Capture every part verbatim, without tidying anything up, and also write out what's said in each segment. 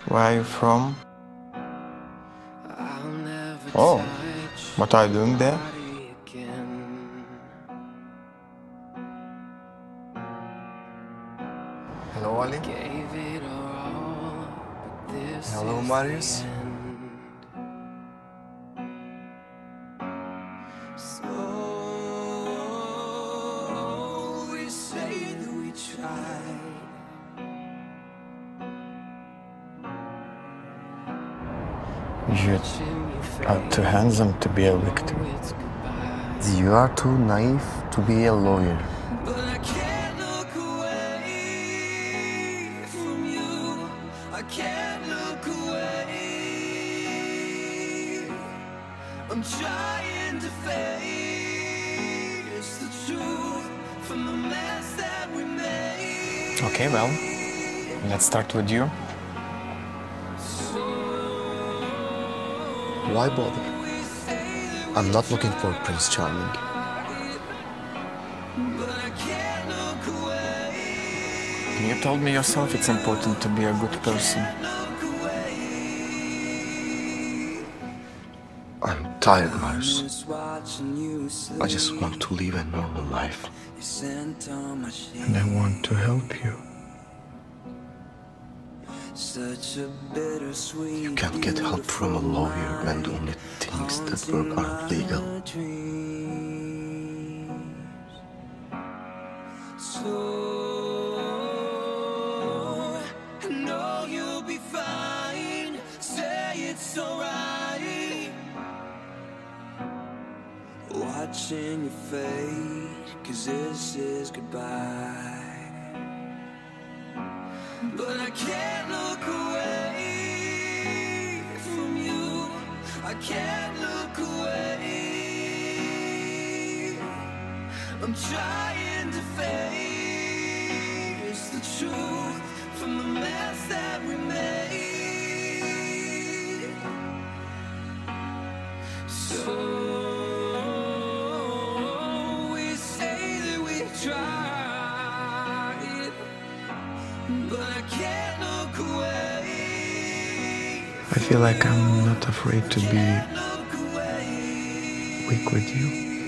Where are you from? Oh, what are you doing there? Hello, Ali. Hello, Marius. So we say that we tried. You are too handsome to be a victim. You are too naive to be a lawyer. But I can't look away from you. I can't look away. I'm trying to face the truth from the mess that we made. Okay, well, let's start with you. Why bother? I'm not looking for Prince Charming. You told me yourself it's important to be a good person. I'm tired, Marius. I just want to live a normal life. And I want to help you. You can't get help from a lawyer when the only things that work aren't legal. So I know you'll be fine. Say it's alright. Watching your fade, 'cause this is goodbye. But I can't look away from you. I can't look away. I'm trying to face the truth from the mess that we made. So we say that we tried, but I can't look away. I feel like I'm not afraid to be weak with you.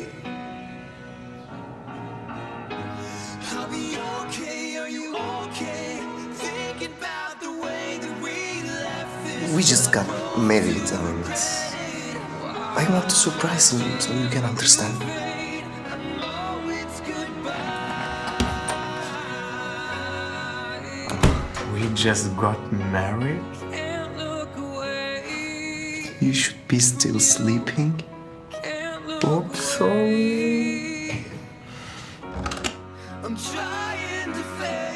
I'll be okay, are you okay? Thinking about the way that we left this. We just got married, and I want to surprise you so you can understand. I know it's goodbye. We just got married? Can't look away. You should be still sleeping. Can't look Oops, sorry. I'm trying to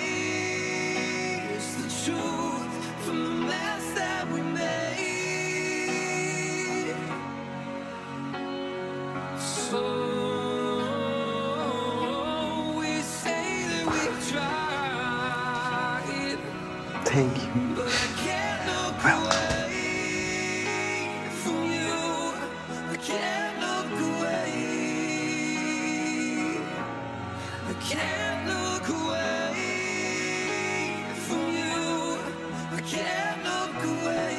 face the truth from the mess that we made. So we say that we tried, Thank you. but I can't look Well. away from you. I can't look away. I can't look away from you. I can't look away.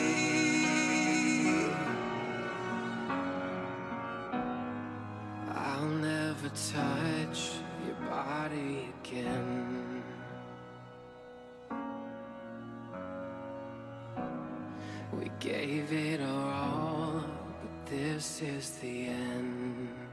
I'll never touch your body again. We gave it our all, but this is the end.